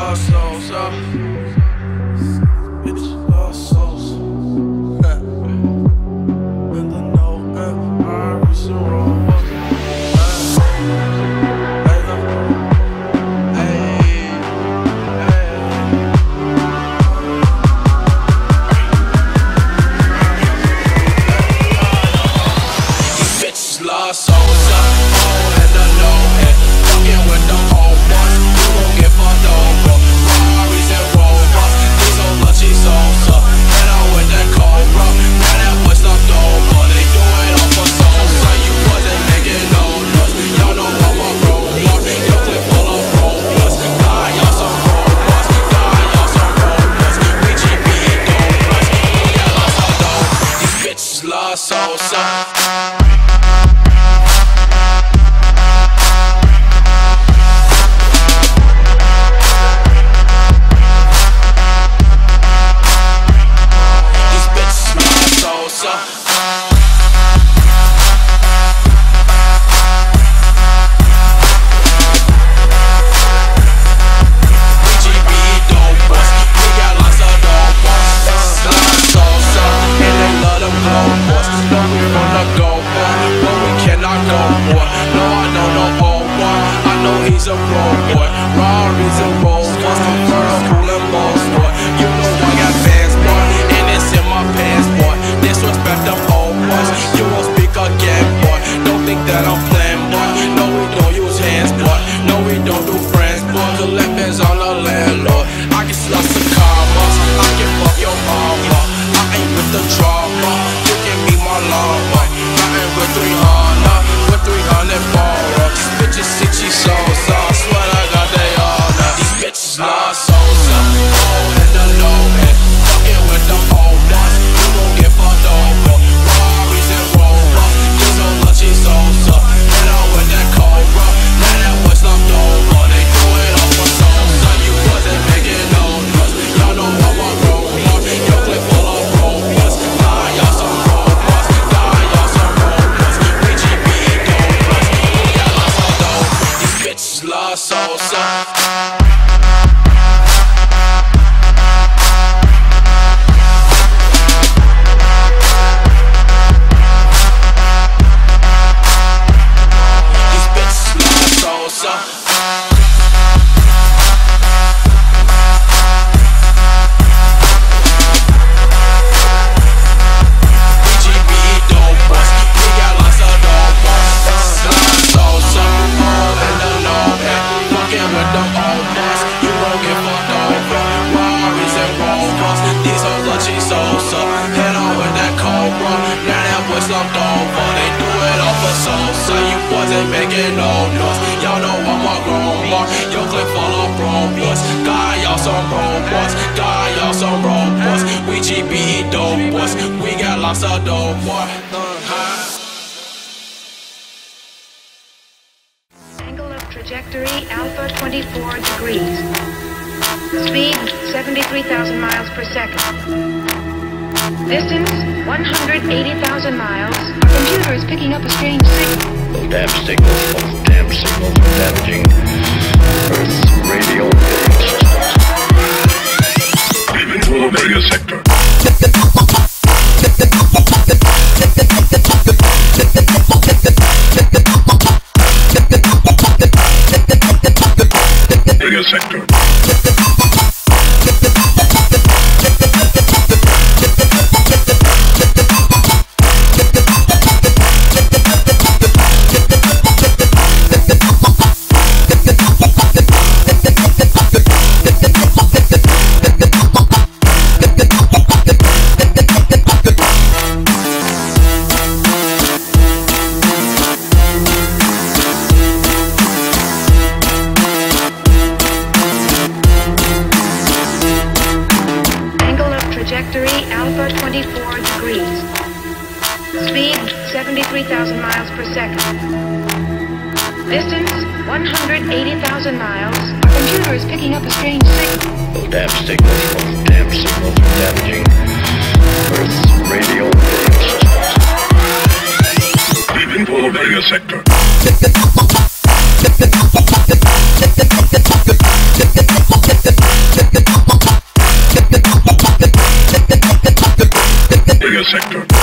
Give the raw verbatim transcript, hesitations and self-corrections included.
lost souls, uh. Bitches lost souls. And I know, uh, I reach the road. Lost souls, uh, oh, and I know it. Fucking with the old ones, you gon' get fucked over. Ferraris and Rovers, these old lunchy souls, uh, and I'm with that Cobra. Now that boy stopped over, they do it all for souls, uh, you wasn't making no noise. Y'all know how I roll, uh, your clip full of rollers. God, y'all some rollers, God, y'all some rollers. We G B dope plus, we got lots of dope. These bitches lost souls, uh. He's a road boy, Ferraris and Rolls Royce, first cool and most boy. You know I got fans, boy, and it's in my pants, boy. Disrespect them old boys, you won't speak again, boy. Don't think that I'm playing, boy. No, we don't use hands, boy. No, we don't do friends, boy. Collect bands on the landlord. I can slush some karmas, I can fuck your mama. I ain't with the drama, you can be my llama. I ain't with three hundred, with three hundred borrow. These bitches see she souls, so I swear I got they all now. These bitches lost souls, so oh, and I know it. Fucking with the old ones, you gon' get fucked over. Ferraris and Rovers, these old lunchy souls, so and I'm with that Cobra. Now that boy slumped over, they do it all for souls, so you wasn't making no noise. Y'all know how I roll, uh, your clip full of rollers. God, y'all some rollers, God, y'all some rollers. We G B dope plus, we got lots of dope. These bitches lost souls, so slumped over, they do it all for souls, so you wasn't making no noise. Y'all know I'm a grown boy, your clip full of rollers. God, y'all some robots, God, y'all some robots. We G B dope boys, we got lots of dope, boy. Angle of trajectory alpha twenty-four degrees. Speed seventy-three thousand miles per second. Distance one hundred eighty thousand miles. Our computer is picking up a strange signal. Those damn signals, those damn signals are damaging Earth's radio waves. We've into the Omega sector. Omega sector. Alpha twenty-four degrees. Speed seventy-three thousand miles per second. Distance one hundred eighty thousand miles. Our computer is picking up a strange signal. Those damn signals, those damn signals are damaging Earth's radio waves. Leaving for the Omega sector. We'll be right back. sector.